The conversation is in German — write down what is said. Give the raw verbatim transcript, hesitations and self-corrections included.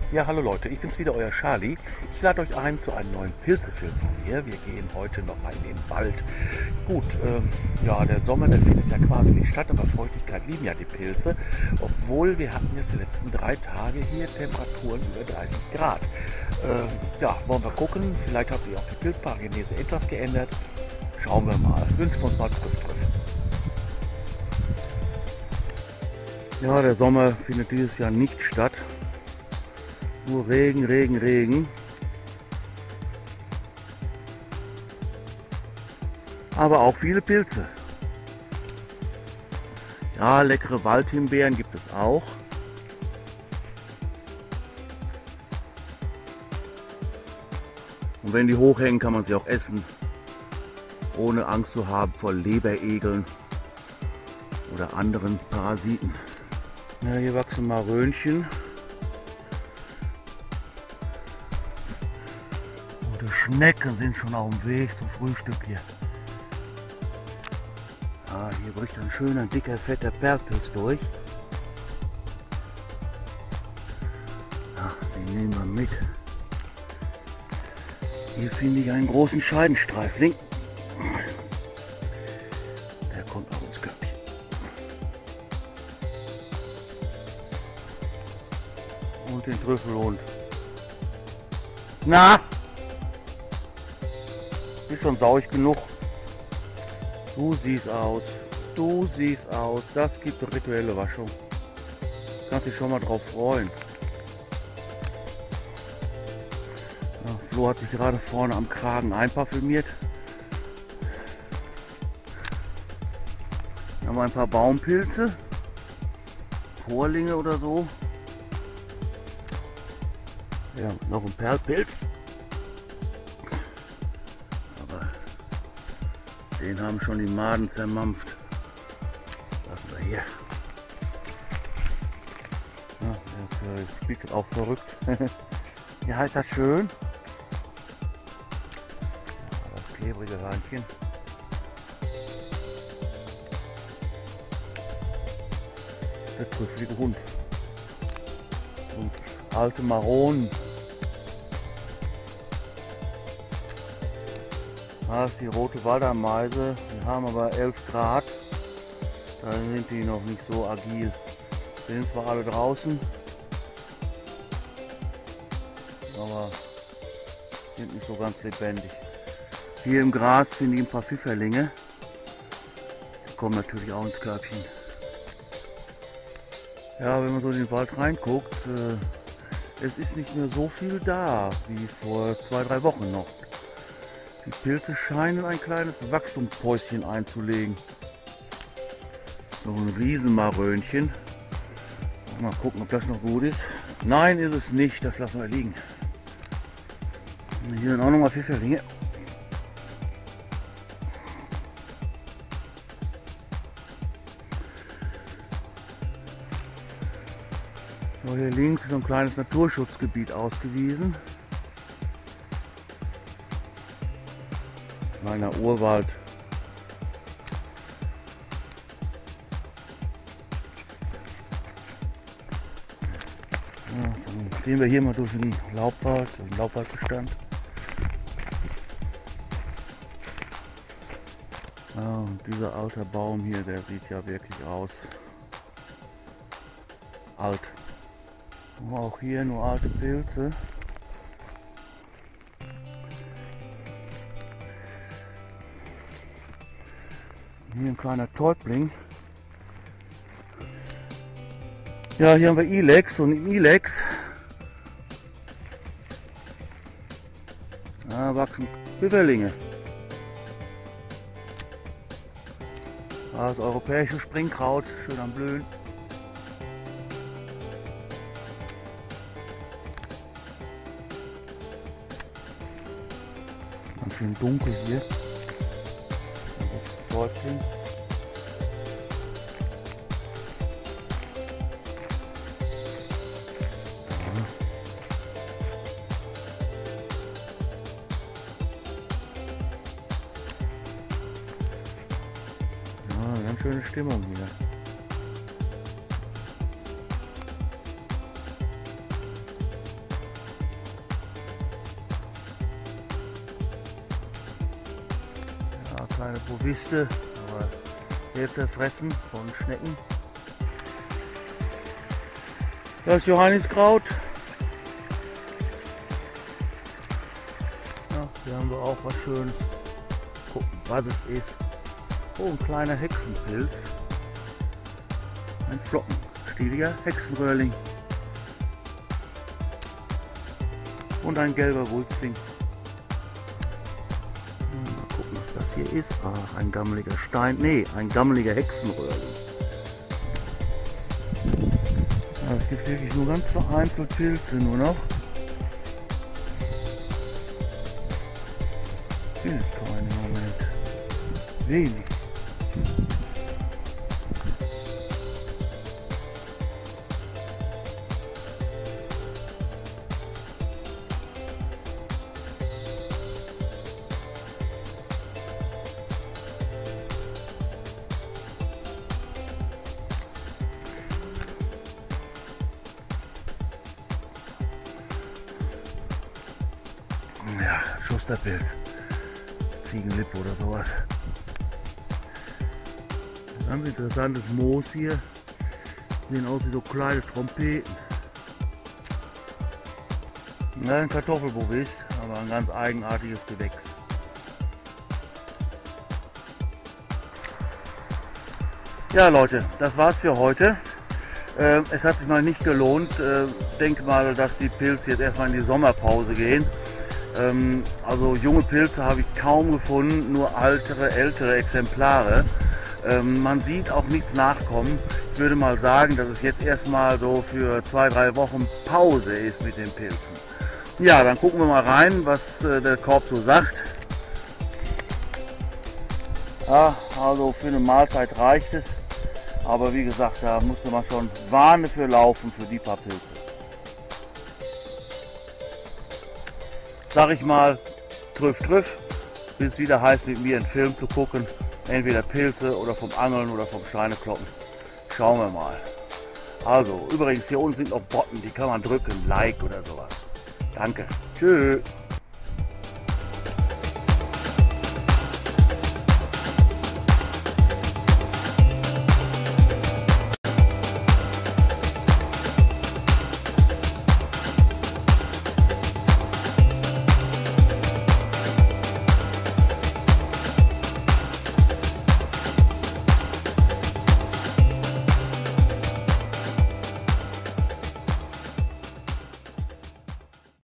Ja, hallo Leute, ich bin's wieder, euer Charlie. Ich lade euch ein zu einem neuen Pilzefilm von mir. Wir gehen heute noch mal in den Wald. Gut, ähm, ja, der Sommer, der findet ja quasi nicht statt, aber Feuchtigkeit lieben ja die Pilze. Obwohl wir hatten jetzt die letzten drei Tage hier Temperaturen über dreißig Grad. Ähm, ja, wollen wir gucken. Vielleicht hat sich auch die Pilzparagenese etwas geändert. Schauen wir mal. Wünschen wir uns mal Triff, Triff. Ja, der Sommer findet dieses Jahr nicht statt. Nur Regen, Regen, Regen. Aber auch viele Pilze. Ja, leckere Waldhimbeeren gibt es auch. Und wenn die hochhängen, kann man sie auch essen. Ohne Angst zu haben vor Leberegeln oder anderen Parasiten. Ja, hier wachsen Marönchen. Die Schnecken sind schon auf dem Weg zum Frühstück hier. Ah, hier bricht ein schöner, dicker, fetter Perlpilz durch. Ja, den nehmen wir mit. Hier finde ich einen großen Scheidenstreifling. Der kommt auch ins Körbchen. Und den Trüffelhund. Na! Ist schon sauig genug. Du siehst aus. Du siehst aus. Das gibt eine rituelle Waschung. Kannst dich schon mal drauf freuen. Ja, Flo hat sich gerade vorne am Kragen einparfümiert. Dann haben wir ein paar Baumpilze. Vorlinge oder so. Ja, noch ein Perlpilz. Den haben schon die Maden zermampft. Lassen wir hier. Ja, der spielt auch verrückt. Ja, ist das schön. Ja, das klebrige Hörnchen. Der trüffelige Hund. Und alte Maronen. Das ist die rote Waldameise. Wir haben aber elf Grad. Da sind die noch nicht so agil. Wir sind zwar alle draußen, aber sind nicht so ganz lebendig. Hier im Gras finde ich ein paar Pfifferlinge. Die kommen natürlich auch ins Körbchen. Ja, wenn man so in den Wald reinguckt, äh, es ist nicht mehr so viel da wie vor zwei, drei Wochen noch. Die Pilze scheinen ein kleines Wachstumspäuschen einzulegen. Noch ein Riesenmarönchen. Mal gucken, ob das noch gut ist. Nein, ist es nicht. Das lassen wir liegen. Und hier sind auch noch mal Pfifferlinge. So, hier links ist so ein kleines Naturschutzgebiet ausgewiesen. Kleiner Urwald. Ja, dann gehen wir hier mal durch den Laubwald, den Laubwaldbestand. Ja, und dieser alte Baum hier, der sieht ja wirklich aus. Alt. Aber auch hier nur alte Pilze. Hier ein kleiner Täubling. Ja, hier haben wir Ilex und im Ilex da wachsen Pfifferlinge. Das europäische Springkraut, schön am Blühen. Ganz schön dunkel hier. Täubling. Ja, ganz schöne Stimmung hier. keine Boviste, aber sehr zerfressen von Schnecken. Das Johanniskraut. Ja, hier haben wir auch was Schönes. Gucken, was es ist. Oh, ein kleiner Hexenpilz. Ein flockenstieliger Hexenröhrling. Und ein gelber Wulstling. Mal gucken, was das hier ist. Ach, ein gammeliger Stein. Nee, ein gammeliger Hexenröhrling. Ja, es gibt wirklich nur ganz vereinzelt Pilze nur noch. Viel keine im Moment. Wenig. Ja, Schusterpilz, Ziegenlippe oder sowas. Ganz interessantes Moos hier. Sehen aus wie so kleine Trompeten. Ja, ein Kartoffelbovist, aber ein ganz eigenartiges Gewächs. Ja Leute, das war's für heute. Äh, es hat sich noch nicht gelohnt. Äh, denke mal, dass die Pilze jetzt erstmal in die Sommerpause gehen. Ähm, also junge Pilze habe ich kaum gefunden, nur ältere, ältere Exemplare. Ähm, man sieht auch nichts nachkommen. Ich würde mal sagen, dass es jetzt erstmal so für zwei, drei Wochen Pause ist mit den Pilzen. Ja, dann gucken wir mal rein, was äh, der Korb so sagt. Ja, also für eine Mahlzeit reicht es. Aber wie gesagt, da musste man schon Warne für laufen für die paar Pilze. Sag ich mal, trüff trüff, bis es wieder heißt, mit mir einen Film zu gucken. Entweder Pilze oder vom Angeln oder vom Schweinekloppen. Schauen wir mal. Also, übrigens hier unten sind noch Botten, die kann man drücken, Like oder sowas. Danke. Tschüss.